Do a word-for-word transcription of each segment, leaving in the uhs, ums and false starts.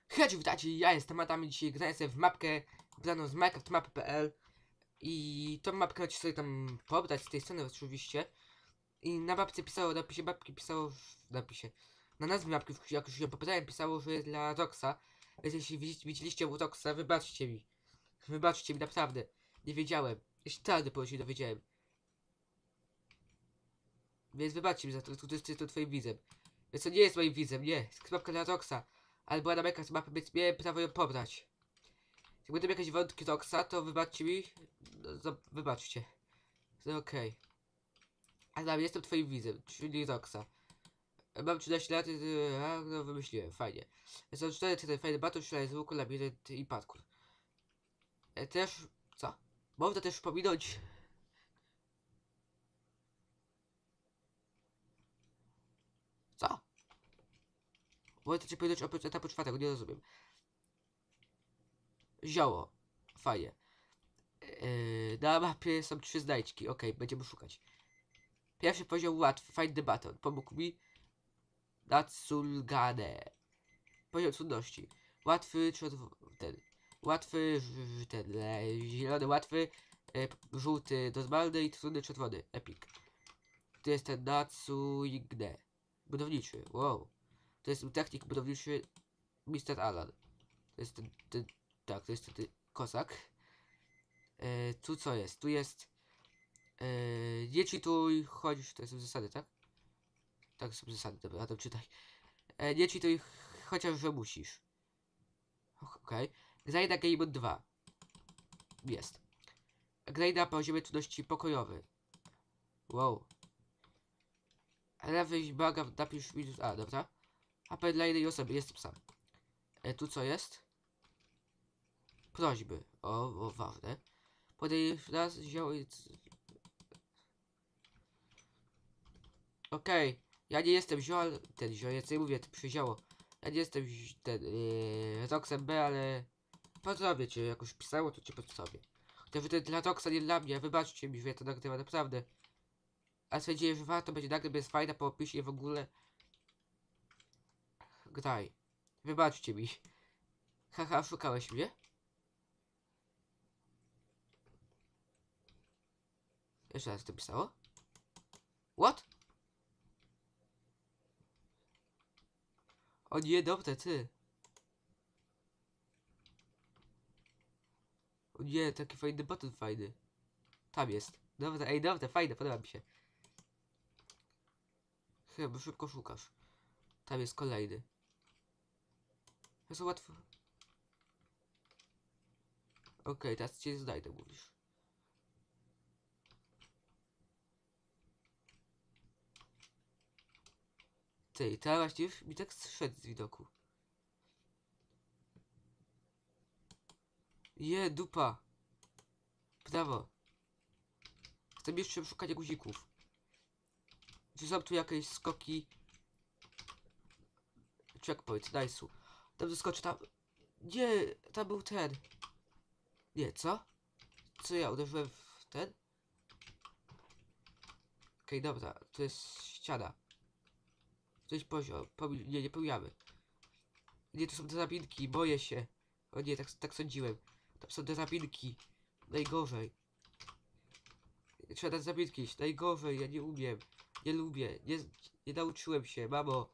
Hej, witajcie, ja jestem Adam i dzisiaj grałem sobie w mapkę wybraną z minecraft mapy kropka p l i tą mapkę możecie sobie tam pobrać z tej strony oczywiście. I na mapce pisało, na napisie mapki pisało, w napisie, na nazwie mapki, jak już ją pobrałem, pisało, że jest dla Roxa. Więc jeśli widzicie, widzieliście u Roxa, wybaczcie mi. Wybaczcie mi, naprawdę. Nie wiedziałem. Jeśli tardy po się dowiedziałem. Więc wybaczcie mi za to, to jest to twoim widzem. Więc to nie jest moim widzem, nie. Jest mapka dla Roxa. Ale była na minecraft mapy, więc miałem prawo ją pobrać. Jak będą jakieś wątki Roxa, to wybaczcie mi. No, wybaczcie. No okej. Okay. Adam, jestem twoim widzem, czyli Roxa. Mam trzynaście lat, yy, a, no wymyśliłem, fajnie. Są cztery tutaj fajne battle, strzelanie z łuku, labirynt i parkour. E, też, co? Można też pominąć... Co? Można też powiedzieć oprócz etapu czwartego, nie rozumiem. Zioło. Fajnie. Yy, na mapie są trzy znajdźki, okej, okay, będziemy szukać. Pierwszy poziom łatwy, find the button. Pomógł mi Natsulgane. Poziom trudności. Łatwy, czy ten. Łatwy, ten, e, zielony, łatwy, e, żółty, normalny i trudny, czerwony. Epic. To jest ten Natsuigne. Budowniczy, wow. To jest technik budowniczy mister Alan. To jest ten, ten tak, to jest ten, ten kosak. E, tu co jest? Tu jest e, nie czytuj, chodź, to są zasady, tak? Tak są zasady, dobra, to czytaj. E, nie czytuj, chociaż że musisz. Okej. Okay. Graj na Game Mode dwa. Jest. Graj na poziomie trudności pokojowy. Wow. Lewy baga napisz minus A, dobra? A dla jednej osoby, jestem sam. E, tu co jest? Prośby. O, o ważne. Podaj raz, zioło i... Okej. Okay. Ja nie jestem zioł, ten zioł, ja sobie mówię, przy zioło. Ja nie jestem ten, yy, Roxem B, ale... Pozdrowię cię, jak już pisało, to cię pozdrowię. Chociaż to dla Roxa, nie dla mnie, wybaczcie mi, że ja to nagrywam, naprawdę. A stwierdziłem, że warto będzie nagrać, bo jest fajna po opisie w ogóle. Graj. Wybaczcie mi. Haha, szukałeś mnie? Jeszcze raz to pisało? What? O nie, dobre, ty. O nie, taki fajny button fajny. Tam jest. Dobra, ej, dobra, fajne, podoba mi się. Chyba szybko szukasz. Tam jest kolejny. To jest łatwo. Okej, okay, teraz cię znajdę, mówisz. Ty, teraz właśnie już mi tak zszedł z widoku. Je, dupa. Brawo. Chcę jeszcze szukać guzików. Czy są tu jakieś skoki? Checkpoint, nice'u. Tam zaskoczy tam... Nie, tam był ten. Nie, co? Co ja uderzyłem w ten? Okej, okay, dobra, to jest ściana. To jest poziom. Pomi nie, nie pomijamy. Nie, to są drabinki, boję się. O nie, tak, tak sądziłem. Tam są drabinki. Najgorzej. Trzeba na drabinki iść. Najgorzej, ja nie umiem. Nie lubię. Nie, nie nauczyłem się, mamo.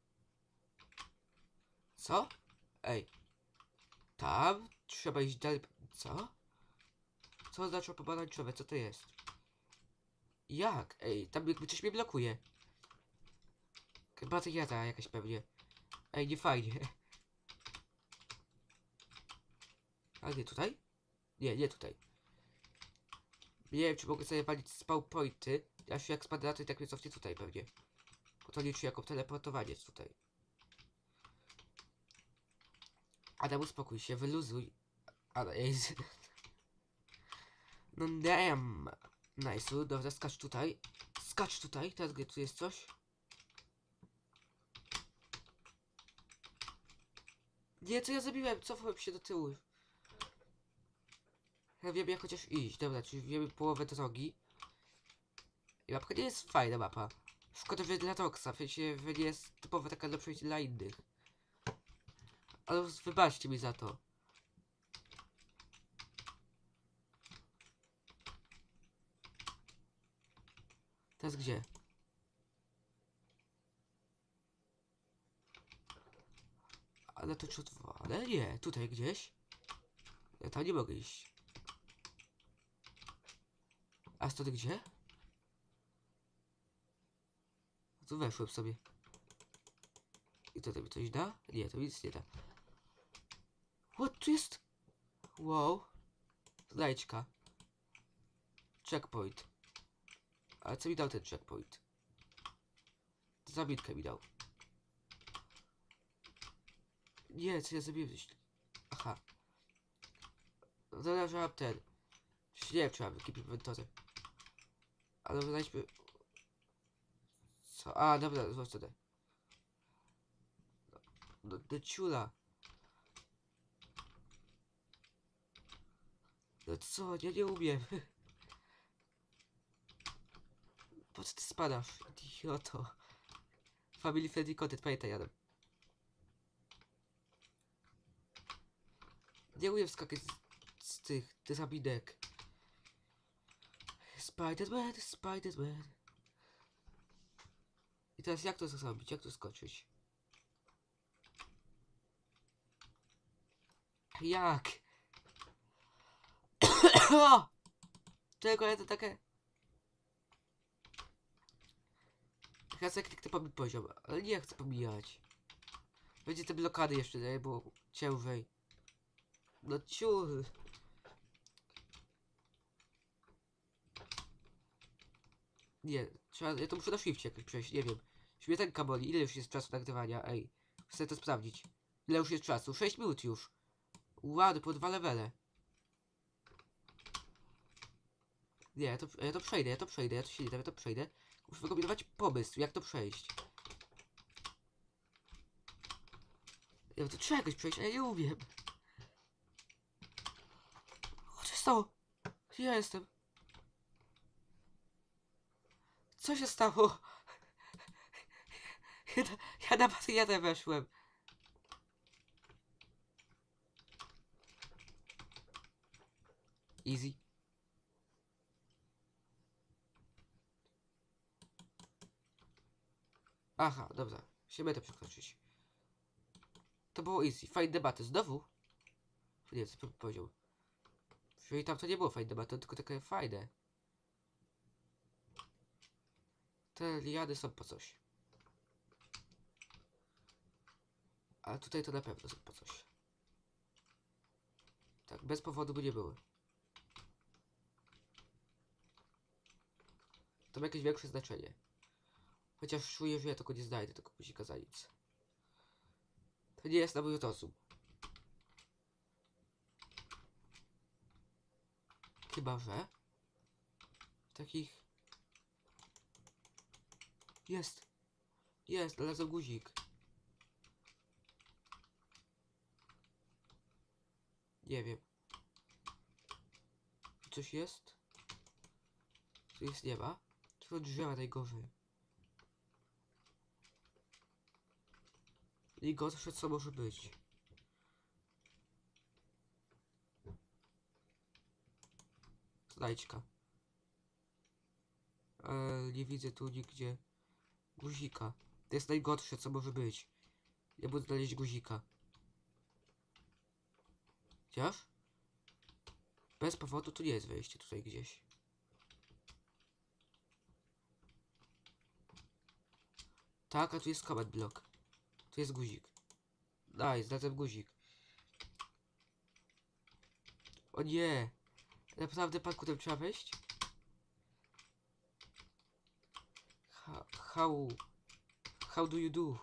Co? Ej. Tam? Trzeba iść dalej. Co? Co oznacza pomarańczowe? Co to jest? Jak? Ej, tam jakby coś mnie blokuje. Bateria jakaś pewnie. Ej, nie fajnie. A nie tutaj? Nie, nie tutaj. Nie wiem, czy mogę sobie walić spawn pointy. Ja się jak spadnę na to i tak mnie cofnie tutaj pewnie. Bo to liczy jako teleportowanie tutaj. Adam, uspokój się, wyluzuj. Ale jest. No damn. Nice, dobra, skacz tutaj. Skacz tutaj, teraz gdzie tu jest coś? Nie, co ja zrobiłem? Cofałem się do tyłu. Ja wiem jak chociaż iść. Dobra, czyli wiemy połowę drogi. I mapka nie jest fajna mapa. Szkoda, że dla Roxa, w sensie, że nie jest typowa taka do przejścia dla innych. Ale wybaczcie mi za to. Teraz gdzie? Ale to czy ale nie, tutaj gdzieś. Ja tam nie mogę iść. A stąd gdzie? Tu weszłem sobie. I to mi coś da? Nie, to nic nie da. What tu jest? Wow. Znajdźka. Checkpoint. Ale co mi dał ten checkpoint? Zabitkę mi dał. Nie, co ja zrobiłem? Aha. Znalazłam ten. Nie wiem, czy mam taki inwentory. Ale znajdźmy... Co? A, dobra, zobaczę. No, do ciula. No co? Ja nie umiem. Po co ty spadasz? Idioto. Family friendly content, pamiętaj, Adam. Nie umiem skakać z, z tych drabinek. Spider-Man, Spider-Man. I teraz jak to zrobić? Jak to skoczyć? Jak? Czego ja to takie... Teraz jak kliknę pomij poziom, ale nie chcę pomijać. Będzie te blokady jeszcze, nie? Bo ciężej. No ciul. Nie, trzeba, ja to muszę na shifcie jakoś przejść, nie wiem. Śmietanka boli, ile już jest czasu nagrywania, ej. Chcę to sprawdzić. Ile już jest czasu? sześć minut już. Ładnie, po dwa levele. Nie, ja to, ja to przejdę, ja to przejdę, ja to się nie dam, ja to przejdę. Muszę wykombinować pomysł, jak to przejść. Ja to trzeba jakoś przejść, a ja nie umiem. O, co się stało? Gdzie ja jestem? Co się stało? Ja na, ja na bateriadę weszłem. Easy. Aha, dobra. Się będę przekroczyć. To było easy. Fajne debaty. Znowu? Nie, co bym powiedział. Czyli tam to nie było fajne debaty, tylko takie fajne. Te liady są po coś. Ale tutaj to na pewno są po coś. Tak, bez powodu by nie były. To ma jakieś większe znaczenie. Chociaż czuję, że ja tego nie znajdę, tego guzika za nic. To nie jest na mój rozum. Chyba, że... Takich... Jest! Jest, znalazłem guzik. Nie wiem. Coś jest? Tu jest nie ma? To drzewa najgorzej. I gorsze co może być. Znajdźka. Eee, nie widzę tu nigdzie guzika. To jest najgorsze co może być. Ja budę znaleźć guzika. Chociaż? Bez powodu tu nie jest wejście tutaj gdzieś. Tak, a tu jest command block. Tu jest guzik. Daj, znalazłem guzik. O nie! Naprawdę parkurem trzeba wejść? Ha, how... How do you do?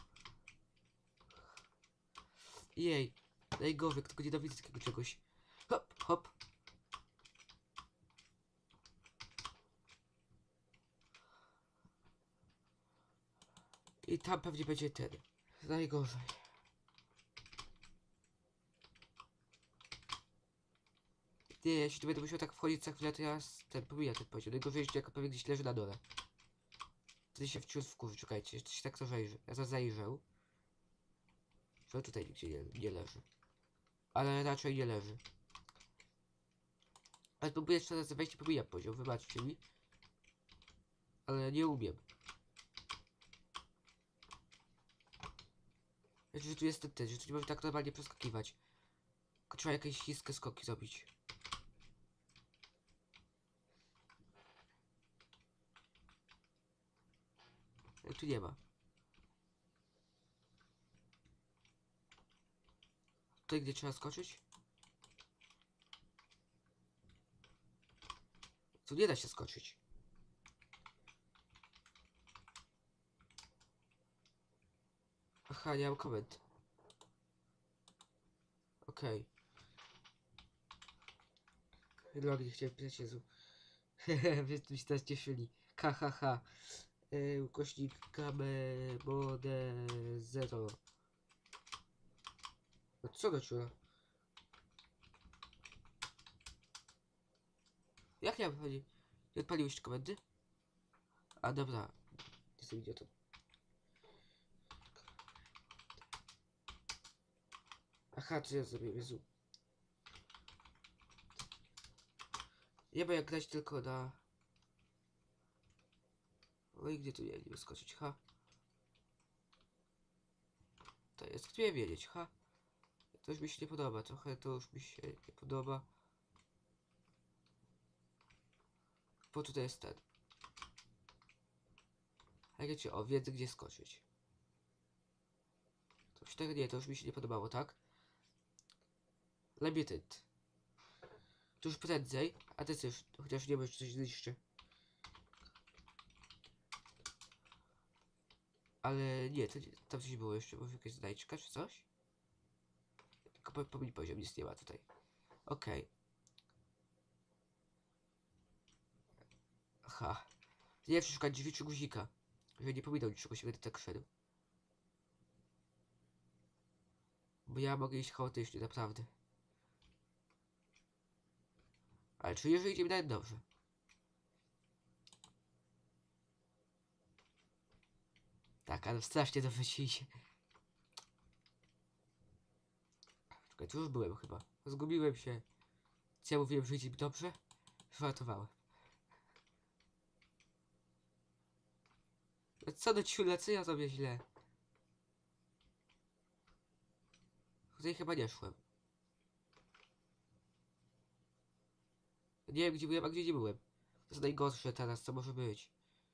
Jej. Najgorzej, tylko nienawidzę takiego czegoś. Hop, hop. I tam pewnie będzie ten. Najgorzej. Nie, jeśli tu będę musiał tak wchodzić za chwilę, to ja ten pomijam ten poziom. Najgorzej, jeśli jako pewnie gdzieś leży na dole. Wtedy się wciąż wkurzy, czekajcie, jeszcze się tak to zajrzę. Ja to zajrzę. Że tutaj nigdzie nie, nie leży. Ale raczej nie leży. Ale próbuję jeszcze raz wejść i próbuję poziom, wybaczcie mi. Ale nie umiem. Znaczy, że tu jest ten, ten, że tu nie można tak normalnie przeskakiwać. Tylko trzeba jakieś śliskie skoki zrobić. Ale tu nie ma. Tutaj gdzie trzeba skoczyć? Tu nie da się skoczyć. Aha, nie mam komend. Okej. Okay. Logi chciałem pisać, Jezu. Wszyscy się teraz cieszyli. Ha, ha, ha. Yy, ukośnik Kamebode zero. No co do ciula? Jak nie odpali? Nie odpaliłeś komendy? A dobra. Jestem idiotą. Aha, co ja zrobię, Jezu. Nie wiem jak grać tylko na... No i gdzie tu nie, nie wyskoczyć, ha? To jest, kto je wiedzieć, ha? To już mi się nie podoba, trochę to już mi się nie podoba. Bo tutaj jest ten. A wiecie, o, wiedzę gdzie skoczyć. To już tak nie, to już mi się nie podobało, tak? Labirynt. To już prędzej, a ty już, chociaż nie wiem, czy coś zniszczy. Ale nie, to nie, tam coś było jeszcze, może jakaś znajdźka czy coś? Tylko po, po poziom nic nie ma tutaj. Okej. Okay. Aha. Nie wiem, czy szukać drzwi czy guzika. Że nie pominął niczego się będę tak szedł. Bo ja mogę iść chaotycznie, naprawdę. Ale czuję, że idzie mi nawet dobrze. Tak, ale strasznie dobrze ci idzie. Czekaj, tu już byłem chyba. Zgubiłem się. Co ja mówiłem, że idzie mi dobrze? Żartowałem. Co do ciula, co ja zrobię źle? Tutaj chyba nie szłem. Nie wiem gdzie byłem, a gdzie nie byłem. To jest najgorsze teraz, co może być.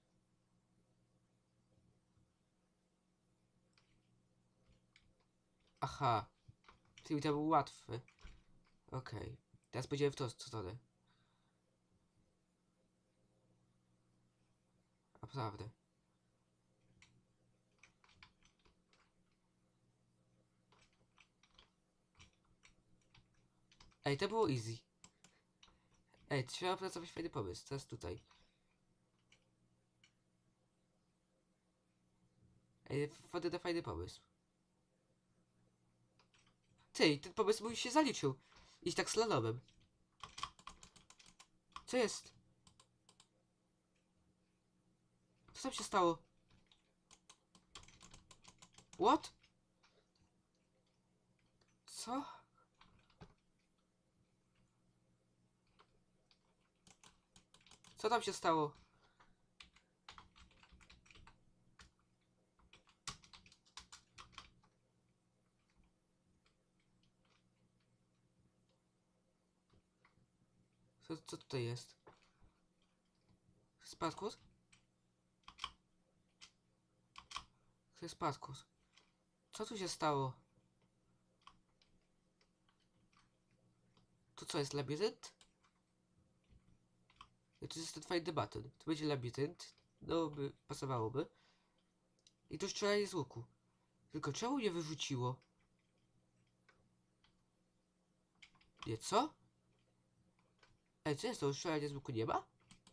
Aha. Czyli to był łatwy. Okej. Okay. Teraz będziemy w tą stronę. Naprawdę. Ej, to było easy. Ej, trzeba opracować fajny pomysł. Teraz tutaj. Ej, wchodzę na fajny pomysł. Ty, ten pomysł mój się zaliczył. Iść tak slalomem. Co jest? Co tam się stało? What? Co? Co tam się stało? Co, co tutaj jest? Spadkus? To jest spadkus. Co tu się stało? Tu co jest labirynt? I tu jest ten fajny baton. Tu będzie labirynt. No, by pasowałoby. I tu strzelanie z łuku. Tylko czemu nie wyrzuciło? Nie, co? Ej, co jest to? Strzelanie z łuku nie ma?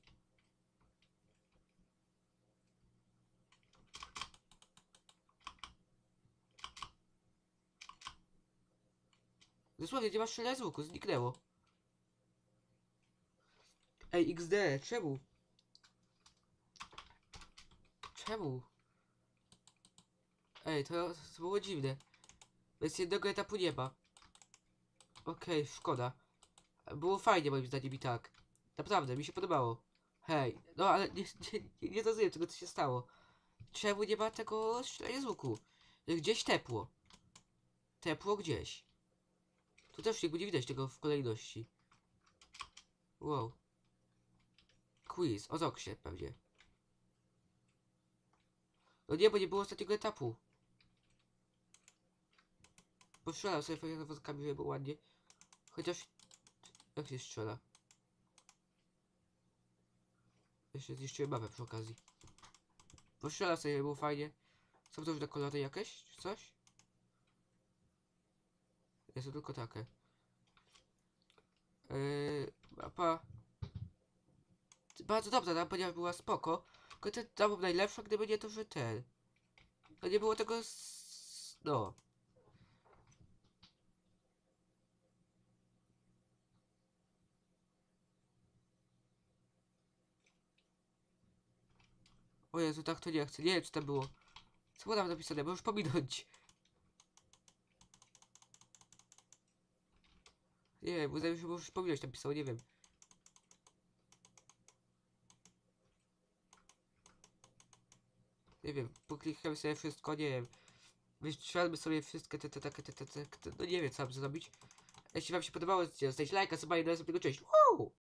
Dosłownie nie ma strzelania z łuku, zniknęło. Ej, iks de, czemu? Czemu? Ej, to, to było dziwne. Więc jednego etapu nie ma. Okej, szkoda. Było fajnie moim zdaniem i tak. Naprawdę, mi się podobało. Hej, no ale nie, nie, nie, nie rozumiem tego, co się stało. Czemu nie ma tego strzelania z łuku? Gdzieś tepło. Tepło gdzieś. Tu też jakby nie widać tego w kolejności. Wow. Quiz, o Zoksie pewnie. No nie, bo nie było ostatniego etapu. Postrzelał sobie fajnie wodkami, żeby było ładnie. Chociaż... Jak się strzela? Jeszcze zniszczyłem mapę przy okazji. Postrzelał sobie, było fajnie. Są to już na kolory jakieś, czy coś? Jest to tylko takie. Yy, mapa... Bardzo dobrze, tam ponieważ była spoko. Tylko ten tam był najlepsza, gdyby nie to, że ten. To nie było tego s... No. O Jezu, tak to nie chcę. Nie wiem, czy tam było. Co było tam napisane? Możesz pominąć. Nie wiem, bo że możesz pominąć tam pisało, nie wiem. Nie wiem, poklikamy sobie wszystko, nie wiem. Wystrzelmy sobie wszystkie te, te, te, te, te, te, te, no nie wiem co mam zrobić. Jeśli wam się podobało, zostawcie lajka, suba i do następnego, cześć. Wow!